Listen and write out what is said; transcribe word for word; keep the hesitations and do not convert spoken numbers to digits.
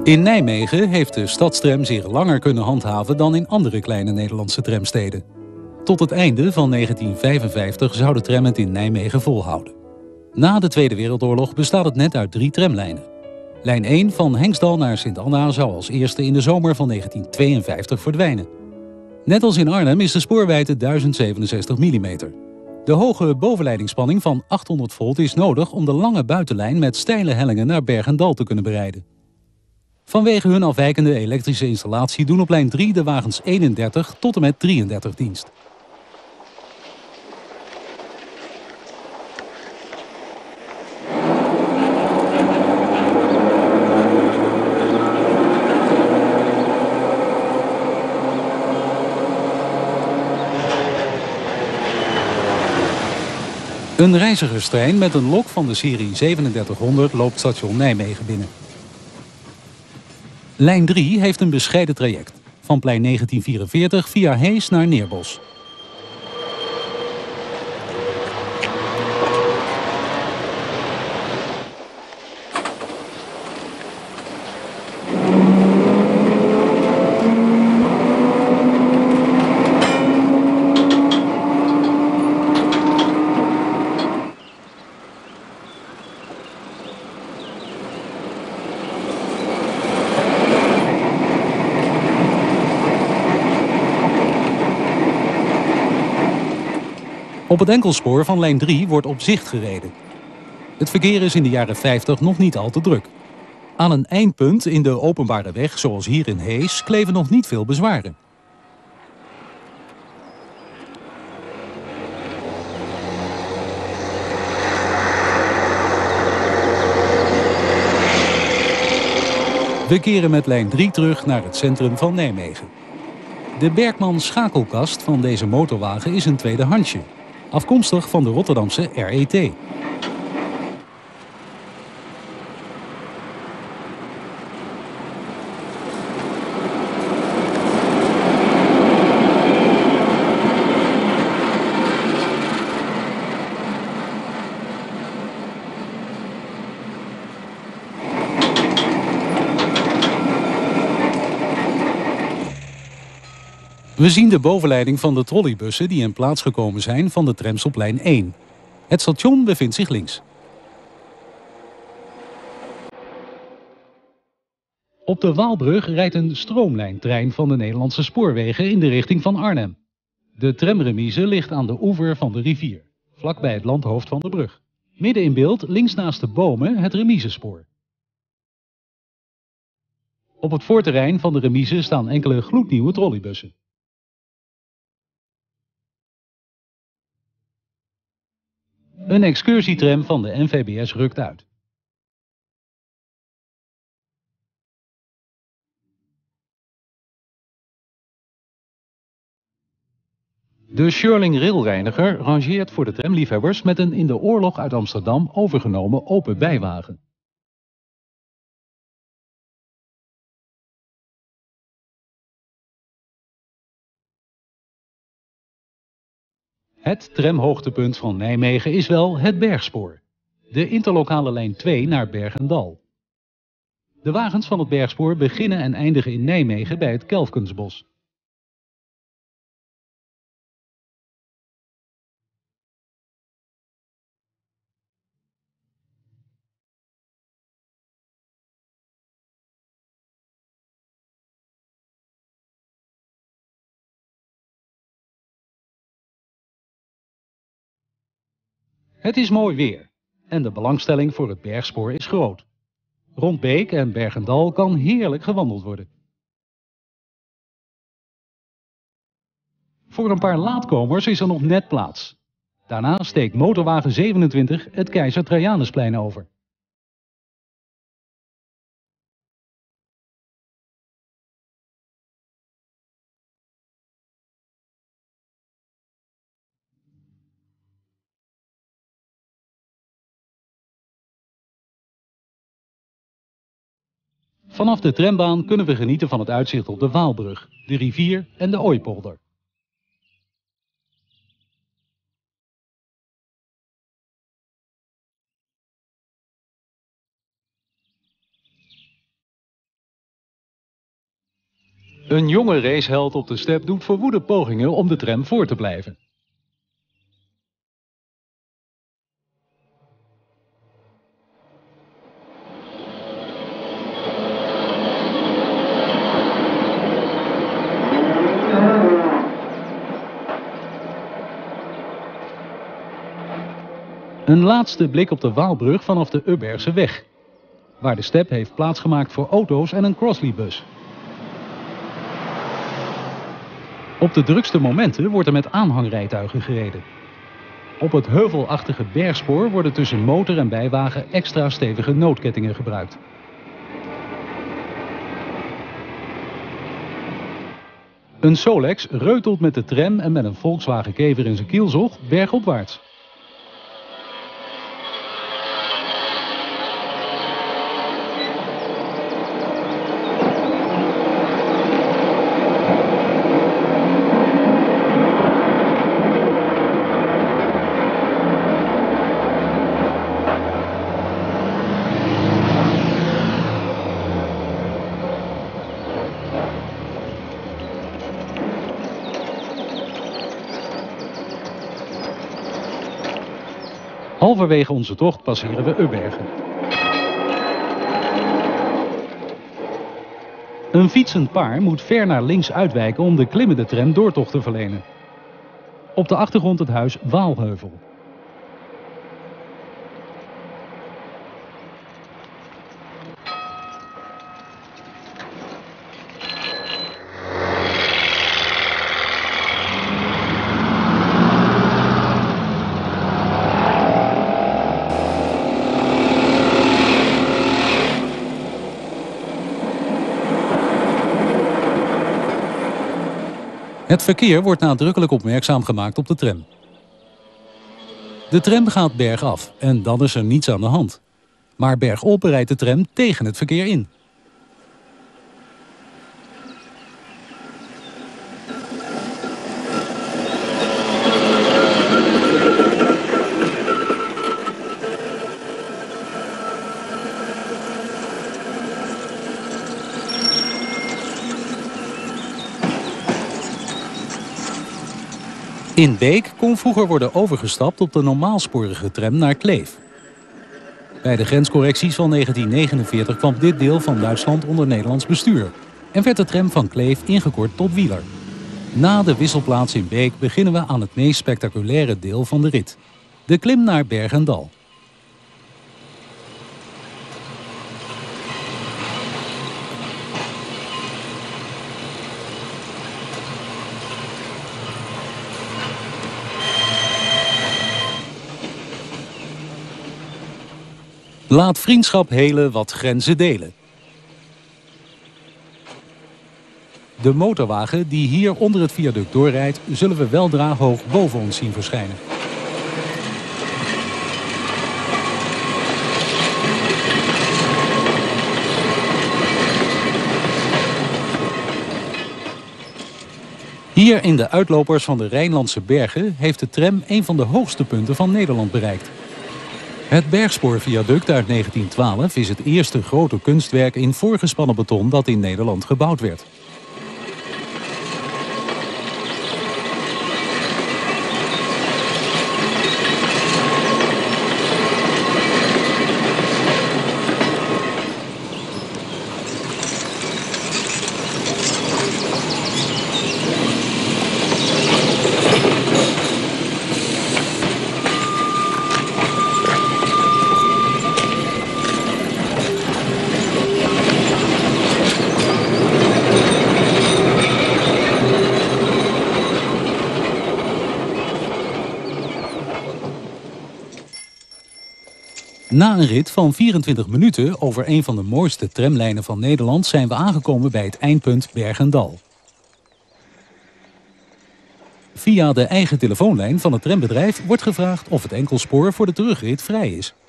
In Nijmegen heeft de stadstram zich langer kunnen handhaven dan in andere kleine Nederlandse tramsteden. Tot het einde van negentien vijfenvijftig zou de tram het in Nijmegen volhouden. Na de Tweede Wereldoorlog bestaat het net uit drie tramlijnen. Lijn één van Henksdal naar Sint-Anna zou als eerste in de zomer van negentien tweeënvijftig verdwijnen. Net als in Arnhem is de spoorwijdte duizend zevenenzestig millimeter. De hoge bovenleidingsspanning van achthonderd volt is nodig om de lange buitenlijn met steile hellingen naar Bergendal te kunnen bereiden. Vanwege hun afwijkende elektrische installatie doen op lijn drie de wagens eenendertig tot en met drieëndertig dienst. Een reizigerstrein met een lok van de serie zevenendertighonderd loopt station Nijmegen binnen. Lijn drie heeft een bescheiden traject. Van plein negentien vierenveertig via Hees naar Neerbos. Op het enkelspoor van lijn drie wordt op zicht gereden. Het verkeer is in de jaren vijftig nog niet al te druk. Aan een eindpunt in de openbare weg, zoals hier in Hees, kleven nog niet veel bezwaren. We keren met lijn drie terug naar het centrum van Nijmegen. De Berkman schakelkast van deze motorwagen is een tweedehandsje, afkomstig van de Rotterdamse R E T. We zien de bovenleiding van de trolleybussen die in plaats gekomen zijn van de trams op lijn één. Het station bevindt zich links. Op de Waalbrug rijdt een stroomlijntrein van de Nederlandse spoorwegen in de richting van Arnhem. De tramremise ligt aan de oever van de rivier, vlakbij het landhoofd van de brug. Midden in beeld, links naast de bomen, het remisespoor. Op het voorterrein van de remise staan enkele gloednieuwe trolleybussen. Een excursietram van de N V B S rukt uit. De Shirling railreiniger rangeert voor de tramliefhebbers met een in de oorlog uit Amsterdam overgenomen open bijwagen. Het tramhoogtepunt van Nijmegen is wel het Bergspoor. De interlokale lijn twee naar Bergendal. De wagens van het Bergspoor beginnen en eindigen in Nijmegen bij het Kelfkensbos. Het is mooi weer en de belangstelling voor het Bergspoor is groot. Rond Beek en Bergendal kan heerlijk gewandeld worden. Voor een paar laatkomers is er nog net plaats. Daarna steekt motorwagen zevenentwintig het Keizer Trajanusplein over. Vanaf de trambaan kunnen we genieten van het uitzicht op de Waalbrug, de rivier en de Ooipolder. Een jonge raceheld op de step doet verwoede pogingen om de tram voor te blijven. Een laatste blik op de Waalbrug vanaf de Ubbergse weg, waar de step heeft plaatsgemaakt voor auto's en een Crossley-bus. Op de drukste momenten wordt er met aanhangrijtuigen gereden. Op het heuvelachtige bergspoor worden tussen motor en bijwagen extra stevige noodkettingen gebruikt. Een Solex reutelt met de tram en met een Volkswagen Kever in zijn kielzog bergopwaarts. Halverwege onze tocht passeren we Ubbergen. Een fietsend paar moet ver naar links uitwijken om de klimmende tram doortocht te verlenen. Op de achtergrond het huis Waalheuvel. Het verkeer wordt nadrukkelijk opmerkzaam gemaakt op de tram. De tram gaat bergaf en dan is er niets aan de hand. Maar bergop rijdt de tram tegen het verkeer in. In Beek kon vroeger worden overgestapt op de normaalsporige tram naar Kleef. Bij de grenscorrecties van negentien negenenveertig kwam dit deel van Duitsland onder Nederlands bestuur en werd de tram van Kleef ingekort tot Wieler. Na de wisselplaats in Beek beginnen we aan het meest spectaculaire deel van de rit: de klim naar Bergendal. Laat vriendschap helen wat grenzen delen. De motorwagen die hier onder het viaduct doorrijdt, zullen we weldra hoog boven ons zien verschijnen. Hier in de uitlopers van de Rijnlandse bergen heeft de tram een van de hoogste punten van Nederland bereikt. Het Bergspoorviaduct uit negentien twaalf is het eerste grote kunstwerk in voorgespannen beton dat in Nederland gebouwd werd. Na een rit van vierentwintig minuten over een van de mooiste tramlijnen van Nederland zijn we aangekomen bij het eindpunt Bergendal. Via de eigen telefoonlijn van het trambedrijf wordt gevraagd of het enkelspoor voor de terugrit vrij is.